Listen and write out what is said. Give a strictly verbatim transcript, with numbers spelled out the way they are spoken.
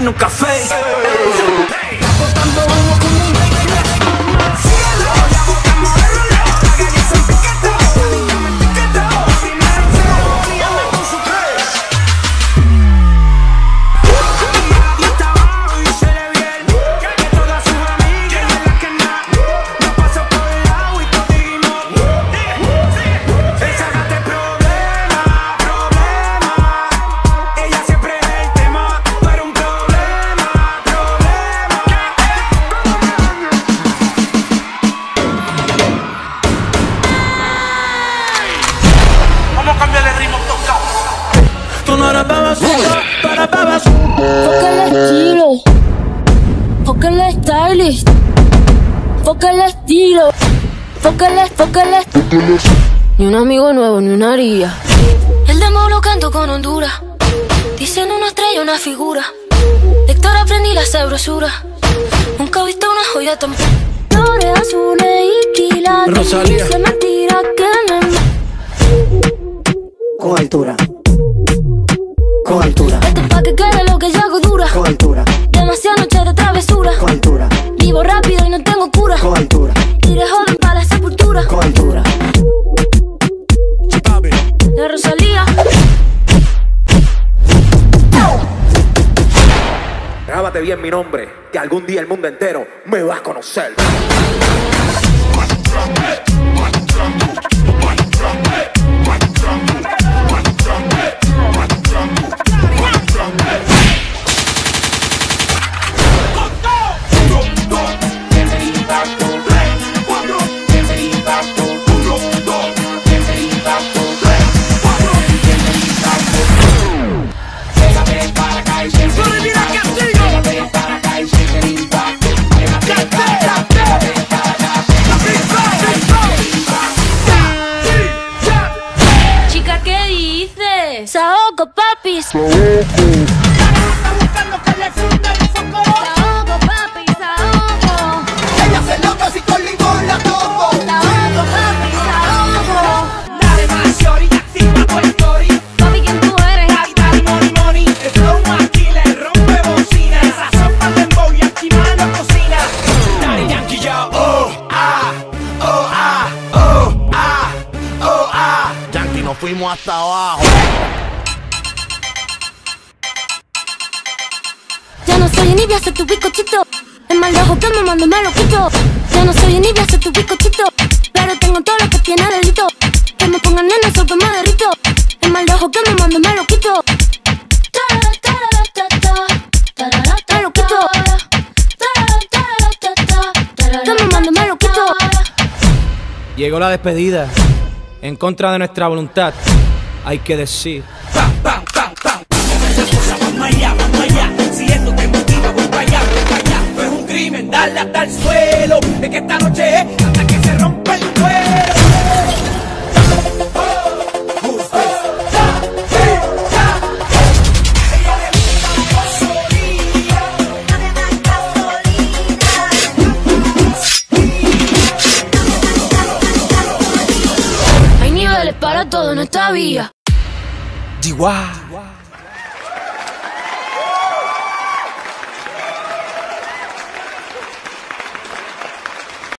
un café. Foca el estilo, foca el stylist, foca el estilo, foca el, foca el, ni un amigo nuevo, ni una haría. El demo lo canto con Honduras, dicen una estrella, una figura. Lector aprendí la sabrosura, nunca he visto una joya tan... Flores azules y quilates, Rosalía. dice mentira que me... Con altura, con altura, Esto es pa' que quede lo que yo hago dura. con altura, Demasiadas noches de travesura, con altura, vivo rápido y no tengo cura. con altura, Iré joven para la sepultura. con altura. La Rosalía. Grábate bien mi nombre, que algún día el mundo entero me va a conocer. Chica, ¿qué dices? Saoco, papis. Saoco, papi, saoco. Ella se loca si con limón la toco. Saoco, papi, saoco. Dale más, shorty, activa tu story. Papi, ¿quién tú eres? Dale, dale, money, money. El flow aquí le rompe bocina. Esa sopa de dembow y aquí mano cocina. Dale, Yankee, yo, oh, ah, oh, ah, oh, ah, oh, ah. Yankee, nos fuimos hasta abajo. Ya no soy envidia, soy tu bizcochito. Es más lejos que me mando, me lo quito. Ya no soy envidia, soy tu bizcochito. Pero tengo todo lo que tiene delito. Que me pongan en el sol que me derrito. Es más lejos que me mando, me lo quito. Me lo quito. Que me mando, me lo quito. Llegó la despedida, en contra de nuestra voluntad, hay que decir. Pam, pam, pam, pam. Vamos allá, vamos allá. Si esto te motiva, voy para allá, voy para allá. No es un crimen, darle hasta el suelo. Es que esta noche es hasta que se rompa el cuero. Hay niveles para todo en esta vía. Chihuahua.